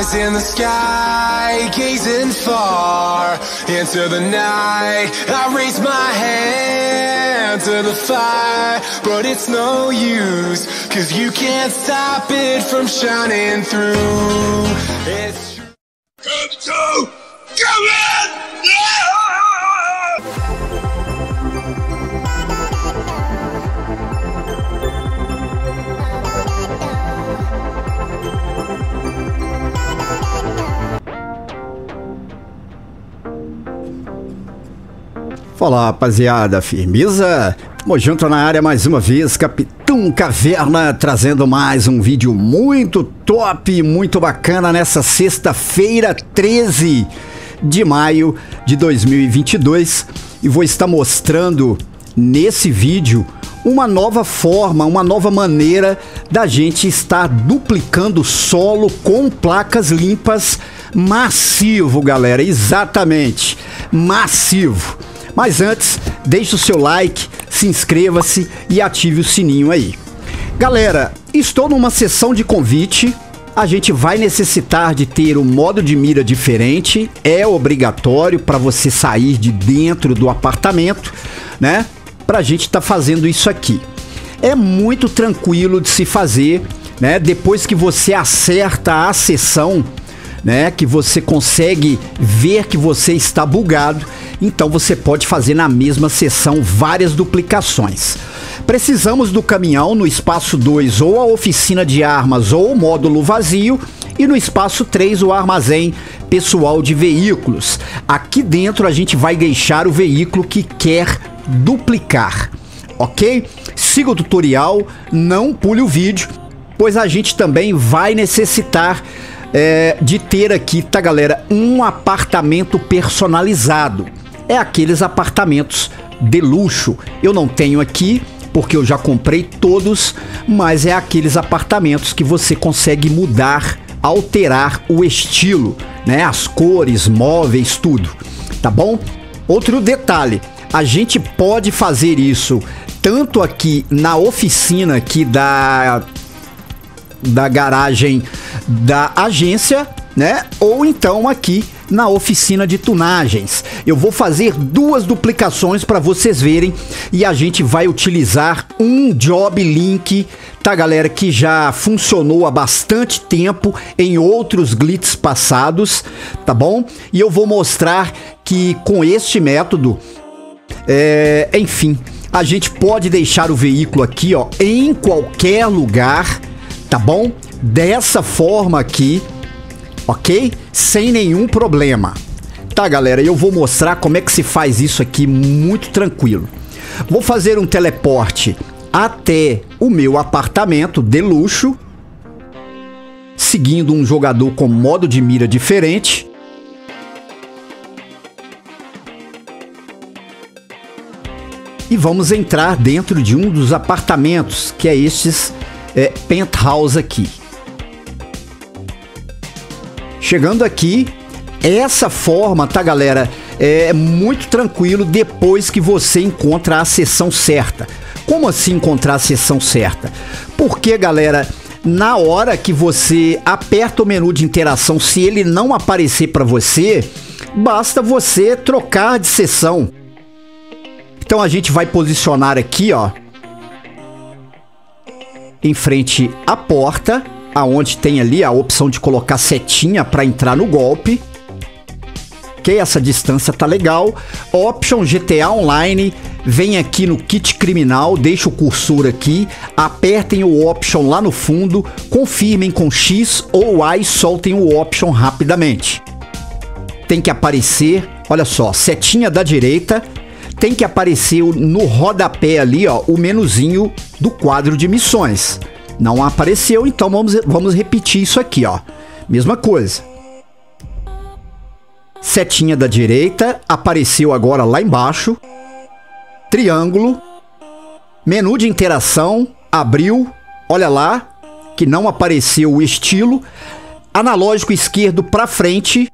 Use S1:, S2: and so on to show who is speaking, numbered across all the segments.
S1: eyes in the sky, gazing far into the night. I raise my hand to the fire, but it's no use, 'cause you can't stop it from shining through. It's true. Come to, come in!
S2: Fala, rapaziada, firmeza? Tamo junto na área mais uma vez, Capitão Caverna, trazendo mais um vídeo muito top, muito bacana nessa sexta-feira, 13 de maio de 2022, e vou estar mostrando nesse vídeo uma nova forma, uma nova maneira da gente estar duplicando solo com placas limpas massivo, galera, exatamente, massivo. Mas antes, deixe o seu like, se inscreva-se e ative o sininho aí. Galera, estou numa sessão de convite. A gente vai necessitar de ter um modo de mira diferente. É obrigatório para você sair de dentro do apartamento, né? Pra gente estar fazendo isso aqui. É muito tranquilo de se fazer, né? Depois que você acerta a sessão, né, que você consegue ver que você está bugado, então você pode fazer na mesma sessão várias duplicações. Precisamos do caminhão no espaço 2 ou a oficina de armas ou o módulo vazio, e no espaço 3 o armazém pessoal de veículos. Aqui dentro a gente vai deixar o veículo que quer duplicar, ok? Siga o tutorial, não pule o vídeo, pois a gente também vai necessitar de ter aqui, tá, galera, um apartamento personalizado. É aqueles apartamentos de luxo. Eu não tenho aqui porque eu já comprei todos, mas é aqueles apartamentos que você consegue mudar, alterar o estilo, né, as cores, móveis, tudo, tá bom? Outro detalhe, a gente pode fazer isso tanto aqui na oficina aqui da garagem da agência, né? Ou então aqui na oficina de tunagens. Eu vou fazer duas duplicações para vocês verem, e a gente vai utilizar um job link, tá, galera, que já funcionou há bastante tempo em outros glitches passados, tá bom? E eu vou mostrar que com este método, enfim, a gente pode deixar o veículo aqui, ó, em qualquer lugar, tá bom? Dessa forma aqui, ok? Sem nenhum problema. Tá, galera, eu vou mostrar como é que se faz isso aqui muito tranquilo. Vou fazer um teleporte até o meu apartamento de luxo, seguindo um jogador com modo de mira diferente. E vamos entrar dentro de um dos apartamentos, que é estes penthouse aqui. Chegando aqui, essa forma, tá, galera, é muito tranquilo depois que você encontra a seção certa. Como assim encontrar a seção certa? Porque, galera, na hora que você aperta o menu de interação, se ele não aparecer para você, basta você trocar de seção. Então a gente vai posicionar aqui, ó, em frente à porta, aonde tem ali a opção de colocar setinha para entrar no golpe. Ok, essa distância tá legal. Option GTA Online, vem aqui no kit criminal, deixa o cursor aqui, apertem o option lá no fundo, confirmem com X ou Y, soltem o option rapidamente. Tem que aparecer, olha só, setinha da direita, tem que aparecer no rodapé ali, ó, o menuzinho do quadro de missões. Não apareceu, então vamos repetir isso aqui, ó. Mesma coisa. Setinha da direita, apareceu agora lá embaixo. Triângulo. Menu de interação, abriu. Olha lá, que não apareceu o estilo. Analógico esquerdo para frente.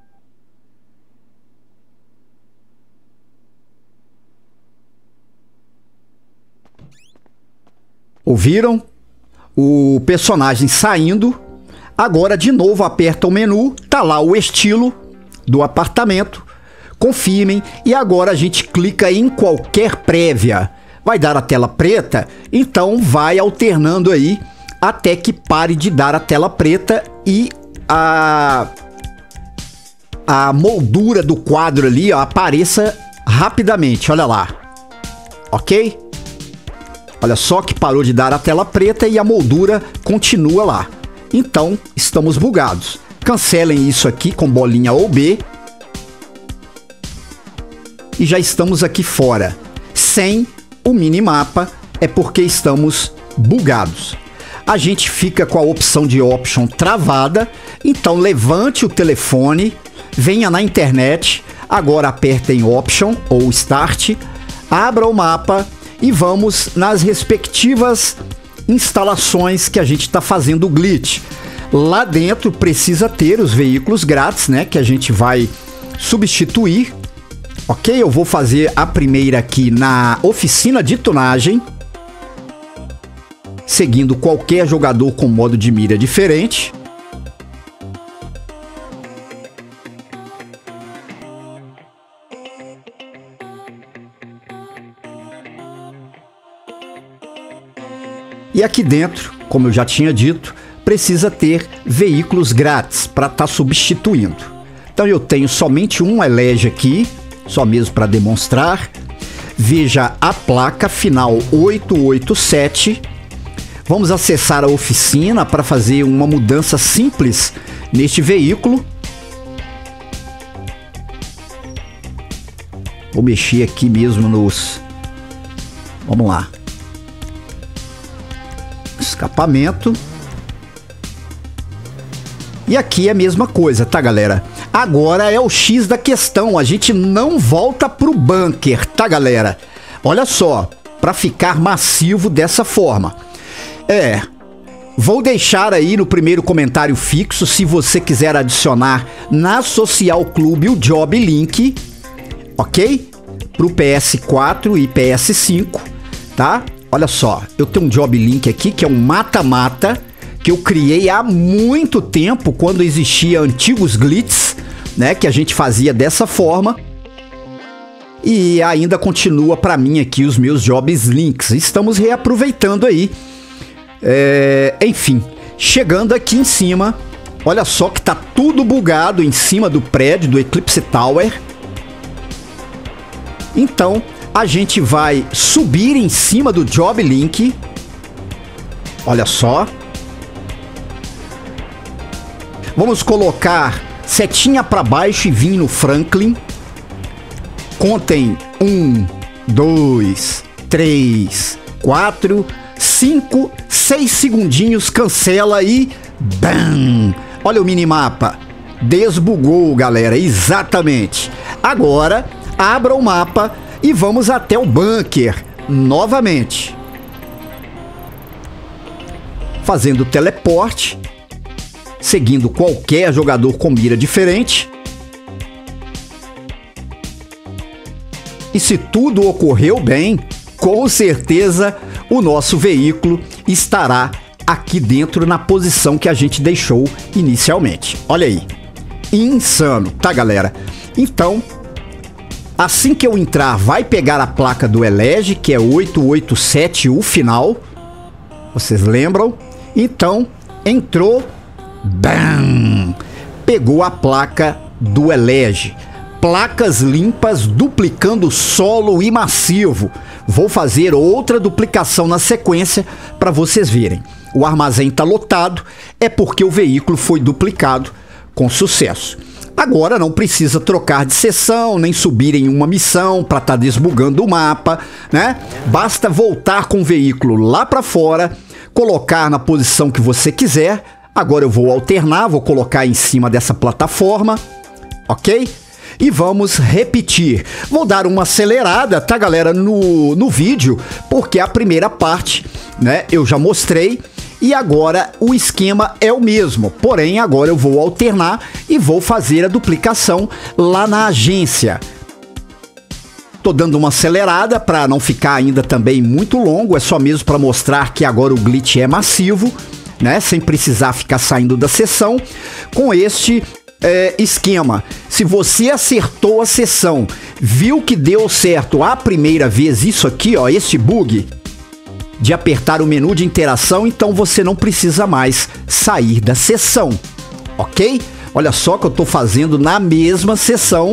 S2: Ouviram? O personagem saindo, Agora de novo aperta o menu, tá lá o estilo do apartamento, confirmem, e agora a gente clica em qualquer prévia. Vai dar a tela preta, então vai alternando aí até que pare de dar a tela preta e a moldura do quadro ali, ó, apareça rapidamente, olha lá, ok? Olha só que parou de dar a tela preta e a moldura continua lá. Então, estamos bugados. Cancelem isso aqui com bolinha ou B. E já estamos aqui fora. Sem o minimapa, é porque estamos bugados. A gente fica com a opção de option travada. Então, levante o telefone, venha na internet, agora aperte em option ou start, abra o mapa e vamos nas respectivas instalações que a gente está fazendo o glitch. Lá dentro precisa ter os veículos grátis, né, que a gente vai substituir. Ok, eu vou fazer a primeira aqui na oficina de tunagem, seguindo qualquer jogador com modo de mira diferente. E aqui dentro, como eu já tinha dito, precisa ter veículos grátis para estar substituindo. Então eu tenho somente um Elege aqui, só mesmo para demonstrar. Veja a placa final 887. Vamos acessar a oficina para fazer uma mudança simples neste veículo. Vou mexer aqui mesmo nos... Vamos lá. Escapamento. E aqui é a mesma coisa, tá, galera? Agora é o X da questão, a gente não volta pro bunker, tá, galera? Olha só, para ficar massivo dessa forma. Vou deixar aí no primeiro comentário fixo, se você quiser adicionar na Social Club o Job Link, ok? Pro PS4 e PS5, tá? Olha só, eu tenho um Job Link aqui que é um mata-mata que eu criei há muito tempo, quando existia antigos glitches, né, que a gente fazia dessa forma. E ainda continua para mim aqui os meus Jobs Links. Estamos reaproveitando aí. Enfim, chegando aqui em cima, olha só que tá tudo bugado em cima do prédio do Eclipse Tower. Então, a gente vai subir em cima do Job Link. Olha só. Vamos colocar setinha para baixo e vir no Franklin. Contem 1, 2, 3, 4, 5, 6 segundinhos, cancela e BAM! Olha o minimapa. Desbugou, galera, exatamente. Agora, abra o mapa e vamos até o bunker novamente. Fazendo teleporte, seguindo qualquer jogador com mira diferente. E se tudo ocorreu bem, com certeza o nosso veículo estará aqui dentro na posição que a gente deixou inicialmente. Olha aí, insano, tá, galera? Então, assim que eu entrar, vai pegar a placa do Elege, que é 887, o final. Vocês lembram? Então, entrou, BAM! Pegou a placa do Elege. Placas limpas duplicando solo e massivo. Vou fazer outra duplicação na sequência para vocês verem. O armazém está lotado, é porque o veículo foi duplicado com sucesso. Agora não precisa trocar de seção, nem subir em uma missão para estar desbugando o mapa, né? Basta voltar com o veículo lá para fora, colocar na posição que você quiser. Agora eu vou alternar, vou colocar em cima dessa plataforma, ok? E vamos repetir. Vou dar uma acelerada, tá, galera, no vídeo, porque a primeira parte, né, eu já mostrei. E agora o esquema é o mesmo, porém agora eu vou alternar e vou fazer a duplicação lá na agência. Tô dando uma acelerada para não ficar ainda também muito longo, é só mesmo para mostrar que agora o glitch é massivo. né? Sem precisar ficar saindo da sessão com este esquema. Se você acertou a sessão, viu que deu certo a primeira vez, isso aqui, ó, este bug de apertar o menu de interação, então você não precisa mais sair da sessão, ok? Olha só que eu tô fazendo na mesma sessão.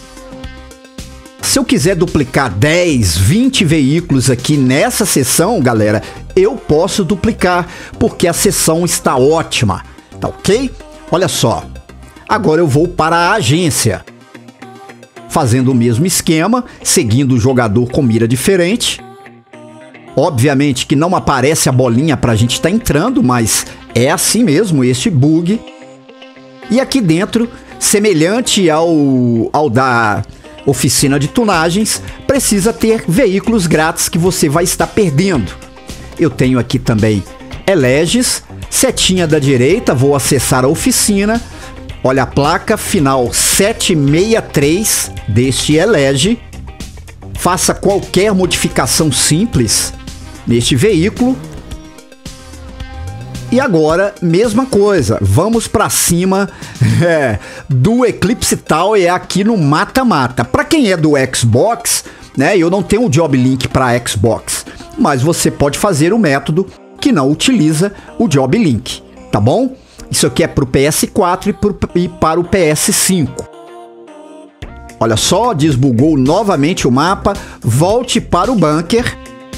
S2: Se eu quiser duplicar 10, 20 veículos aqui nessa sessão, galera, eu posso duplicar, porque a sessão está ótima, tá ok? Olha só, agora eu vou para a agência, fazendo o mesmo esquema, seguindo o jogador com mira diferente. Obviamente que não aparece a bolinha para a gente estar entrando, mas é assim mesmo, este bug. E aqui dentro, semelhante ao da oficina de tunagens, precisa ter veículos grátis que você vai estar perdendo. Eu tenho aqui também eleges, setinha da direita, vou acessar a oficina. Olha a placa final 763 deste elege. Faça qualquer modificação simples neste veículo. E agora, mesma coisa, vamos para cima do Eclipse Tower aqui no mata-mata. Para quem é do Xbox, né, eu não tenho um Job Link para Xbox, mas você pode fazer o método que não utiliza o Job Link, tá bom? Isso aqui é para o PS4 e para o PS5. Olha só, desbugou novamente o mapa, volte para o bunker.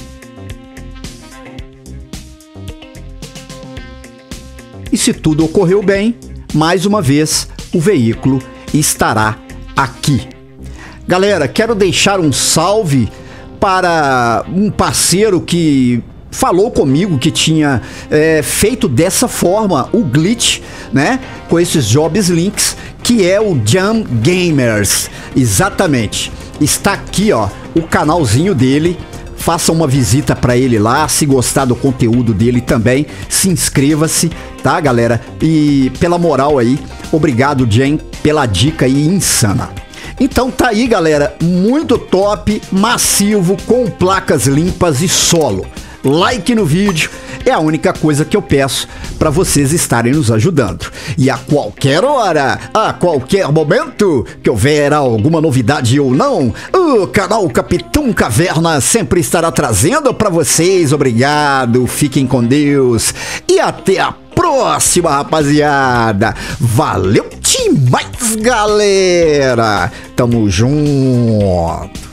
S2: E se tudo ocorreu bem, mais uma vez o veículo estará aqui. Galera, quero deixar um salve para um parceiro que falou comigo que tinha feito dessa forma o glitch, né, com esses Jobs Links, que é o Jam Gamers. Exatamente. Está aqui, ó, o canalzinho dele. Faça uma visita para ele lá, se gostar do conteúdo dele também, se inscreva-se, tá, galera? E pela moral aí, obrigado, Jen, pela dica aí insana. Então tá aí, galera, muito top, massivo, com placas limpas e solo. Like no vídeo é a única coisa que eu peço para vocês estarem nos ajudando. E a qualquer hora, a qualquer momento que houver alguma novidade ou não, o canal Capitão Caverna sempre estará trazendo para vocês. Obrigado, fiquem com Deus e até a próxima, rapaziada. Valeu demais, galera. Tamo junto.